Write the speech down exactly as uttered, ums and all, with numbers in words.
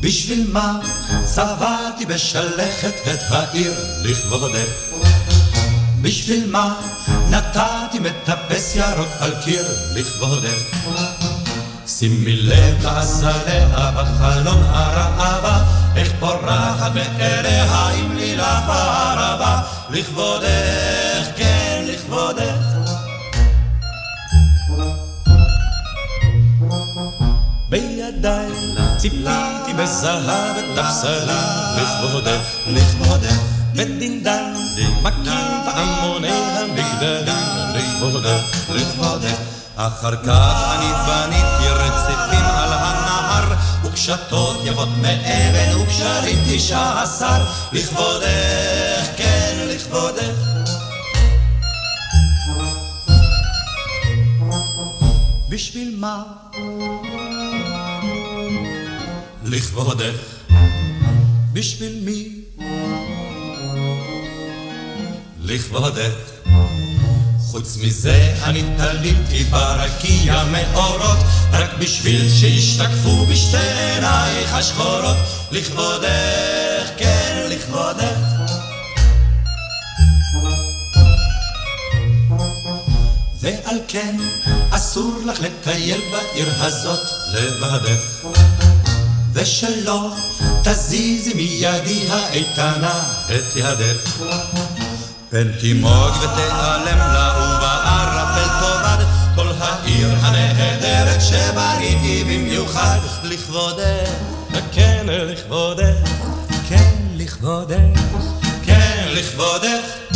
בשביל מה צבעתי בשלכת את העיר לכבודך? בשביל מה נתתי מטפס ירוק על קיר לכבודך? שימי לב לעזריה בחלון הרעבה, איך פורחת מאליה עם לילה בערבה, לכבודך, כן לכבודך. בידיי ציפיתי בזהב את הפסלים לכבודך, לכבודך. ודינדן מקים פעמוני המגדלים לכבודך, לכבודך. אחר כך אני בניתי רצפים על הנהר, וקשתות יפות מאבן וקשרים תשע עשר, לכבודך, כן לכבודך. בשביל מה? לכבודך. בשביל מי? לכבודך. חוץ מזה אני תליתי ברקיע מאורות, רק בשביל שישתקפו בשתי עינייך השחורות, לכבודך, כן לכבודך. ועל כן אסור לך לטייל בעיר הזאת לבדך, ושלא תזיזי מידי האיתנה את ידך. פן תימוג ותיעלם לה ובערפל תאבד כל העיר הנהדרת שבניתי במיוחד, לכבודך, כן לכבודך, כן לכבודך, כן לכבודך.